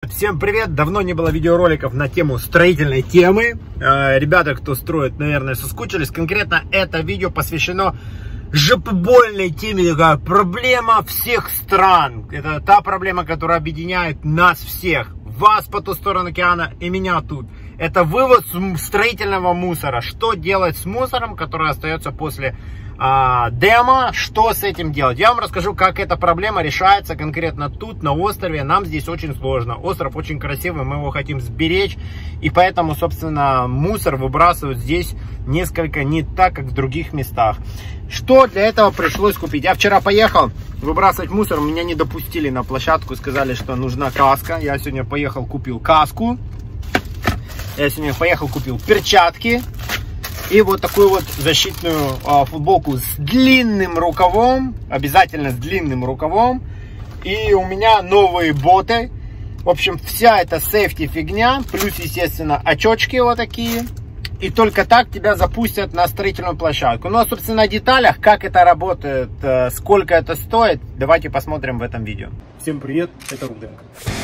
Всем привет! Давно не было видеороликов на тему строительной темы. Ребята, кто строит, наверное, соскучились. Конкретно это видео посвящено жопобольной теме, такая проблема всех стран. Это та проблема, которая объединяет нас всех. Вас по ту сторону океана и меня тут. Это вывоз строительного мусора. Что делать с мусором, который остается после демо, что с этим делать? Я вам расскажу, как эта проблема решается конкретно тут, на острове. Нам здесь очень сложно. Остров очень красивый, мы его хотим сберечь. И поэтому, собственно, мусор выбрасывают здесь несколько не так, как в других местах. Что для этого пришлось купить? Я вчера поехал выбрасывать мусор, меня не допустили на площадку, сказали, что нужна каска. Я сегодня поехал, купил каску. Я сегодня поехал, купил перчатки. И вот такую вот защитную футболку с длинным рукавом. Обязательно с длинным рукавом. И у меня новые боты. В общем, вся эта сейфти фигня. Плюс, естественно, очечки вот такие. И только так тебя запустят на строительную площадку. Ну, а, собственно, о деталях, как это работает, сколько это стоит, давайте посмотрим в этом видео. Всем привет, это Руденко.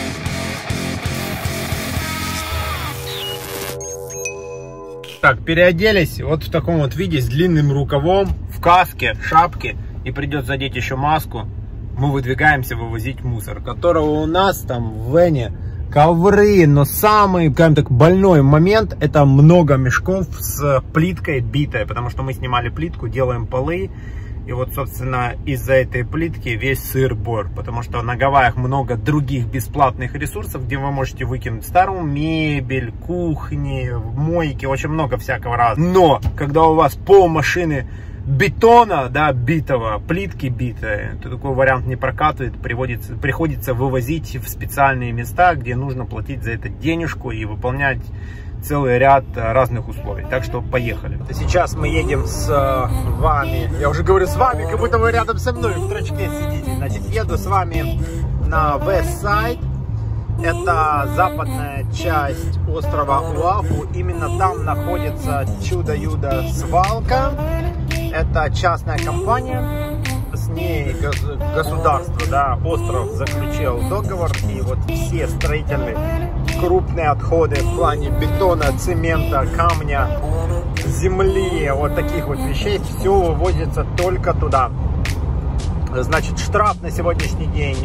Так, переоделись вот в таком вот виде, с длинным рукавом, в каске, шапке, и придется задеть еще маску. Мы выдвигаемся вывозить мусор, которого у нас там в вене ковры, но самый, скажем так, больной момент — это много мешков с плиткой битой, потому что мы снимали плитку, делаем полы. И вот, собственно, из-за этой плитки весь сыр-бор. Потому что на Гавайях много других бесплатных ресурсов, где вы можете выкинуть старую мебель, кухни, мойки, очень много всякого разного. Но, когда у вас пол машины бетона, да, битого, плитки битой, то такой вариант не прокатывает, приходится вывозить в специальные места, где нужно платить за это денежку и выполнять целый ряд разных условий. Так что поехали. Сейчас мы едем с вами. Я уже говорю с вами, как будто вы рядом со мной в трачке сидите. Значит, еду с вами на West Side. Это западная часть острова Оаху. Именно там находится Чудо-Юдо свалка. Это частная компания. С ней государство, да, остров заключил договор. И вот все строительные крупные отходы в плане бетона, цемента, камня, земли, вот таких вот вещей, все вывозится только туда. Значит, штраф на сегодняшний день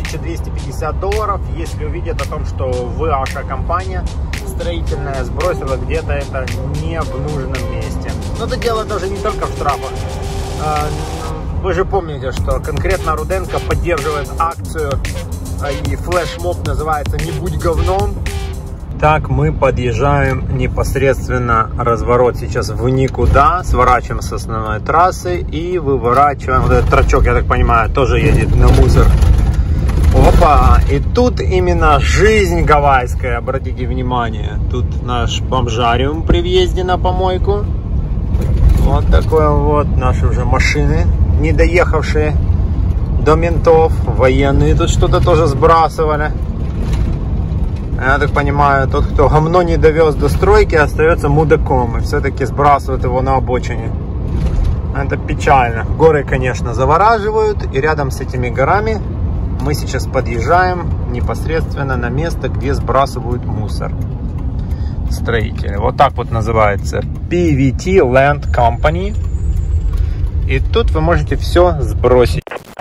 $1250, если увидят о том, что ваша компания строительная сбросила где-то это не в нужном месте. Но это дело даже не только в штрафах. Вы же помните, что конкретно Руденко поддерживает акцию, и флешмоб называется «Не будь говном». Так, мы подъезжаем непосредственно, разворот сейчас в никуда, сворачиваем с основной трассы и выворачиваем. Вот этот трачок, я так понимаю, тоже едет на мусор. Опа! И тут именно жизнь гавайская, обратите внимание. Тут наш бомжариум при въезде на помойку. Вот такое вот наши уже машины, не доехавшие до ментов. Военные тут что-то тоже сбрасывали. Я так понимаю, тот, кто говно не довез до стройки, остается мудаком и все-таки сбрасывает его на обочине. Это печально. Горы, конечно, завораживают, и рядом с этими горами мы сейчас подъезжаем непосредственно на место, где сбрасывают мусор строители. Вот так вот называется PVT Land Company. И тут вы можете все сбросить.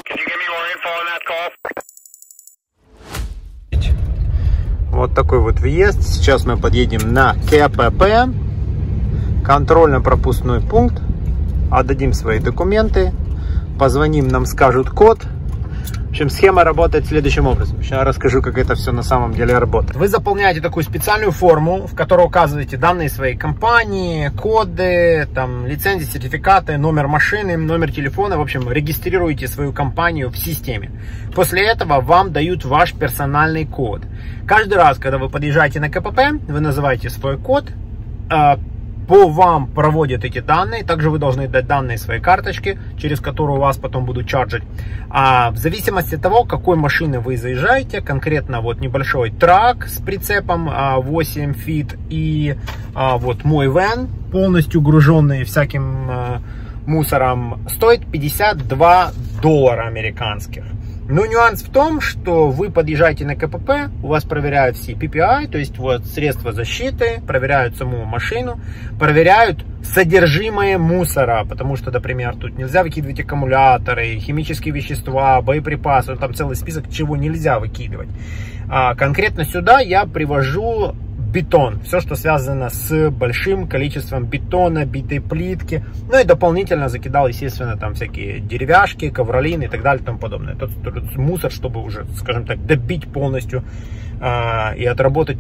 Вот такой вот въезд. Сейчас мы подъедем на КПП, контрольно-пропускной пункт, отдадим свои документы, позвоним, нам скажут код. В общем, схема работает следующим образом. Сейчас расскажу, как это все на самом деле работает. Вы заполняете такую специальную форму, в которой указываете данные своей компании, коды, там, лицензии, сертификаты, номер машины, номер телефона. В общем, регистрируете свою компанию в системе. После этого вам дают ваш персональный код. Каждый раз, когда вы подъезжаете на КПП, вы называете свой код, по вам проводят эти данные. Также вы должны дать данные своей карточки, через которую вас потом будут чарджить. В зависимости от того, какой машины вы заезжаете, конкретно вот небольшой трак с прицепом 8 фит и вот мой вэн, полностью груженный всяким мусором, стоит $52 американских. Но нюанс в том, что вы подъезжаете на КПП, у вас проверяют все PPI, то есть вот средства защиты, проверяют саму машину, проверяют содержимое мусора, потому что, например, тут нельзя выкидывать аккумуляторы, химические вещества, боеприпасы, там целый список, чего нельзя выкидывать. А конкретно сюда я привожу бетон, все, что связано с большим количеством бетона, битой плитки, ну и дополнительно закидал, естественно, там всякие деревяшки, ковролины и так далее и тому подобное. Тот мусор, чтобы уже, скажем так, добить полностью и отработать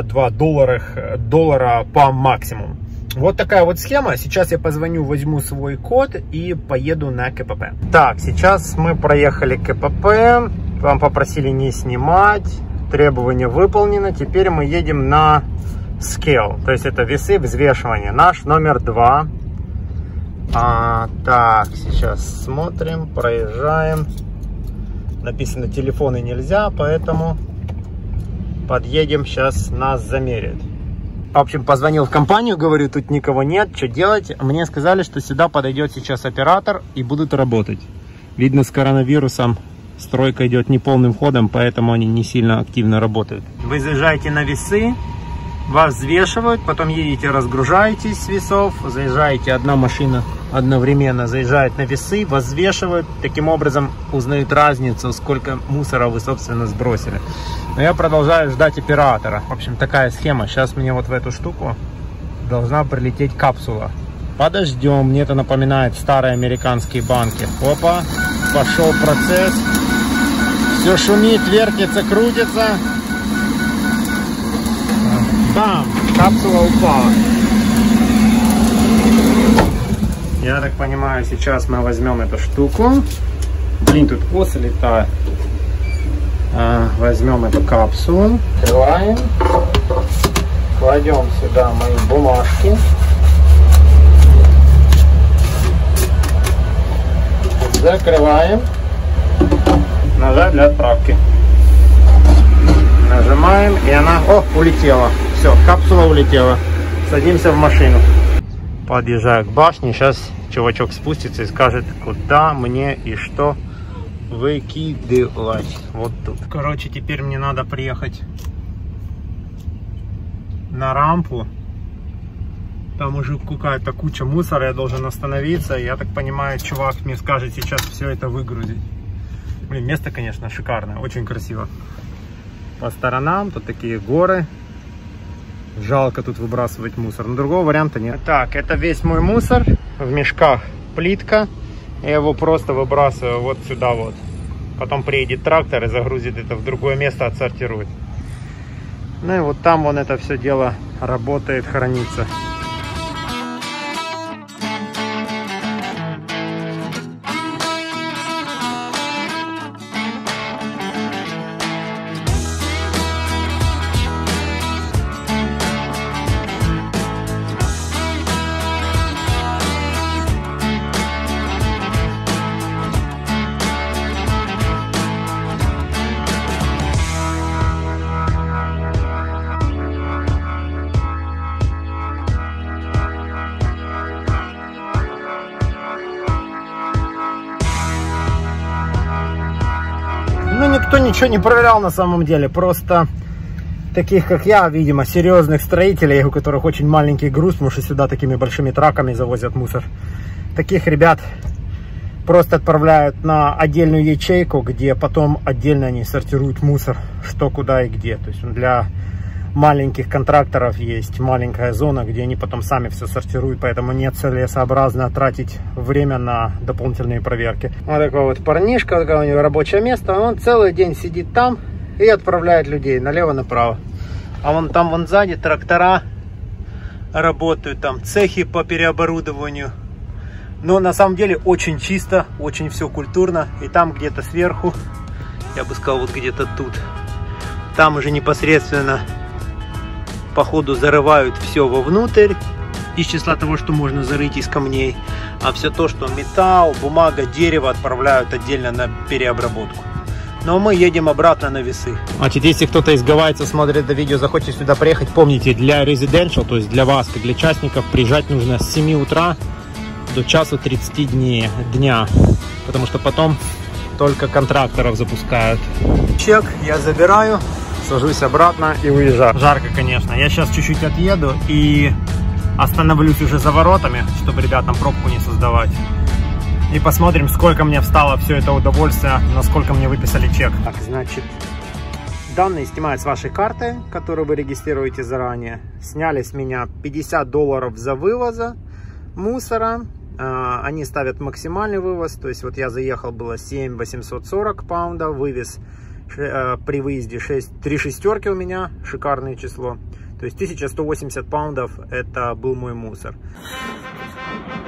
$52 по максимуму. Вот такая вот схема. Сейчас я позвоню, возьму свой код и поеду на КПП. Так, сейчас мы проехали КПП, вам попросили не снимать. Требование выполнено. Теперь мы едем на scale, то есть это весы взвешивания. Наш номер 2. Так, сейчас смотрим, проезжаем. Написано, телефоны нельзя, поэтому подъедем, сейчас нас замерят. В общем, позвонил в компанию, говорю, тут никого нет, что делать? Мне сказали, что сюда подойдет сейчас оператор и будут работать. Видно, с коронавирусом стройка идет неполным ходом, поэтому они не сильно активно работают. Вы заезжаете на весы, вас взвешивают, потом едете, разгружаетесь с весов, заезжаете, одна машина одновременно заезжает на весы, вас взвешивают, таким образом узнают разницу, сколько мусора вы, собственно, сбросили. Но я продолжаю ждать оператора. В общем, такая схема. Сейчас мне вот в эту штуку должна прилететь капсула. Подождем, мне это напоминает старые американские банки. Опа, пошел процесс. Все шумит, вертится, крутится. Бам! Капсула упала. Я так понимаю, сейчас мы возьмем эту штуку. Блин, тут косы летают. Возьмем эту капсулу. Открываем. Кладем сюда мои бумажки. Закрываем. Нажать для отправки. Нажимаем, и она, улетела. Все, капсула улетела. Садимся в машину. Подъезжаю к башне. Сейчас чувачок спустится и скажет, куда мне и что выкидывать. Вот тут. Короче, теперь мне надо приехать на рампу. Там уже какая-то куча мусора, я должен остановиться. Я так понимаю, чувак мне скажет сейчас все это выгрузить. Блин, место, конечно, шикарное, очень красиво. По сторонам тут такие горы. Жалко тут выбрасывать мусор, но другого варианта нет. Так, это весь мой мусор. В мешках плитка. Я его просто выбрасываю вот сюда вот. Потом приедет трактор и загрузит это в другое место, отсортирует. Ну и вот там вон это все дело работает, хранится. Ну, никто ничего не проверял на самом деле. Просто таких, как я, видимо, серьезных строителей, у которых очень маленький груз, потому что сюда такими большими траками завозят мусор. Таких ребят просто отправляют на отдельную ячейку, где потом отдельно они сортируют мусор, что, куда и где. То есть для маленьких контракторов есть маленькая зона, где они потом сами все сортируют, поэтому нет целесообразно тратить время на дополнительные проверки. Вот такой вот парнишка, такое у него рабочее место, он целый день сидит там и отправляет людей налево-направо. А вон там, вон сзади трактора работают, там цехи по переоборудованию. Но на самом деле очень чисто, очень все культурно. И там где-то сверху, я бы сказал, вот где-то тут, там уже непосредственно по ходу зарывают все вовнутрь, из числа того, что можно зарыть из камней, а все то, что металл, бумага, дерево, отправляют отдельно на переобработку. Но мы едем обратно на весы. Значит, если кто-то из гавайцев смотрит это видео, захочет сюда приехать, помните, для residential, то есть для вас, как для частников, приезжать нужно с 7 утра до часу 30 дня, потому что потом только контракторов запускают. Чек я забираю, сажусь обратно и уезжаю. Жарко, конечно. Я сейчас чуть-чуть отъеду и остановлюсь уже за воротами, чтобы ребятам пробку не создавать. И посмотрим, сколько мне встало все это удовольствие, насколько мне выписали чек. Так, значит, данные снимают с вашей карты, которую вы регистрируете заранее. Сняли с меня $50 за вывоза мусора. Они ставят максимальный вывоз. То есть вот я заехал, было 7840 паундов. Вывез при выезде 3 шестерки у меня. Шикарное число. То есть 1180 паундов это был мой мусор.